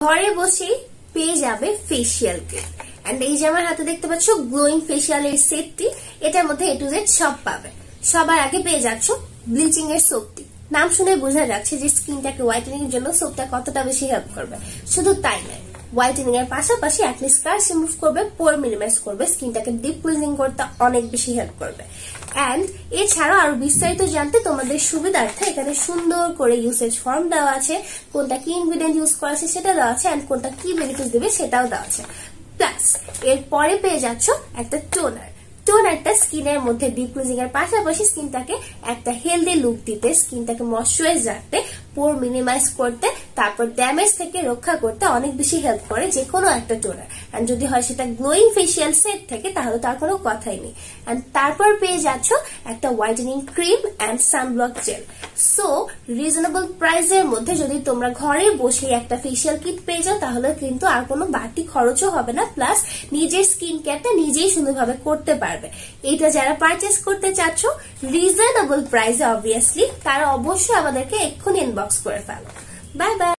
ঘরে বসেই পেয়ে যাবে ফেসিয়াল কিট। এন্ড এই যে আমার হাতে দেখতে পাচ্ছ গ্লোয়িং ফেসিয়াল এর সেটটি, এটার মধ্যে A to Z সব পাবে। সবার আগে পেয়ে যাচ্ছ ব্লিচিং এর সোপটি। নাম শুনে বোঝা যাচ্ছে যে স্কিনটাকে হোয়াইটেনিং এর জন্য সোপটা কতটা বেশি হেল্প করবে। শুধু তাই নয়, হোয়াইটেনিং এর পাশাপাশি অ্যাকনি স্কার রিমুভ করবে, পোর মিনিমাইজ করবে, স্কিনটাকে ডিপ ক্লিনজিং করতে অনেক বেশি হেল্প করবে। এন্ড এছাড়াও আরো বিস্তারিত জানতে তোমাদের সুবিধার্থে এখানে সুন্দর করে ইউসেজ ফর্ম দেওয়া আছে, কোনটা কি ইনগ্রিডিয়েন্ট ইউজ করা আছে সেটা দেওয়া আছে, এন্ড কোনটা কি বেনিফিট দেবে সেটাও দেওয়া আছে। প্লাস এরপরে পেয়ে যাচ্ছ একটা টোনার। টোনারটা স্কিনের মধ্যে ডিপ ক্লিনজিং এর পাশাপাশি স্কিনটাকে একটা হেলদি লুক দিতে, স্কিনটাকে ময়শ্চারাইজ রাখতে, পোর মিনিমাইজ করতে, তারপর ড্যামেজ থেকে রক্ষা করতে অনেক বেশি হেল্প করে যে কোনো একটা টোনার। এন্ড যদি হয় সেটা গ্লোয়িং ফেসিয়াল সেট থেকে তাহলে তার কোনো কথাই নেই। এন্ড তারপর পেয়ে যাচ্ছ একটা whitening cream and sunblock gel. So reasonable প্রাইসের মধ্যে যদি তোমরা ঘরে বসে একটা ফেসিয়াল কিট পেয়ে যাও তাহলে কিন্তু আর কোনো বাড়তি খরচও হবে না, প্লাস নিজের স্কিন কেয়ারটা নিজেই সুন্দরভাবে করতে পারবে। এটা যারা পারচেস করতে চাচ্ছ রিজনেবল প্রাইসে অবভিয়াসলি, তারা অবশ্যই আমাদেরকে এক্ষুনি ইনবক্স করে ফেলো। Bye bye.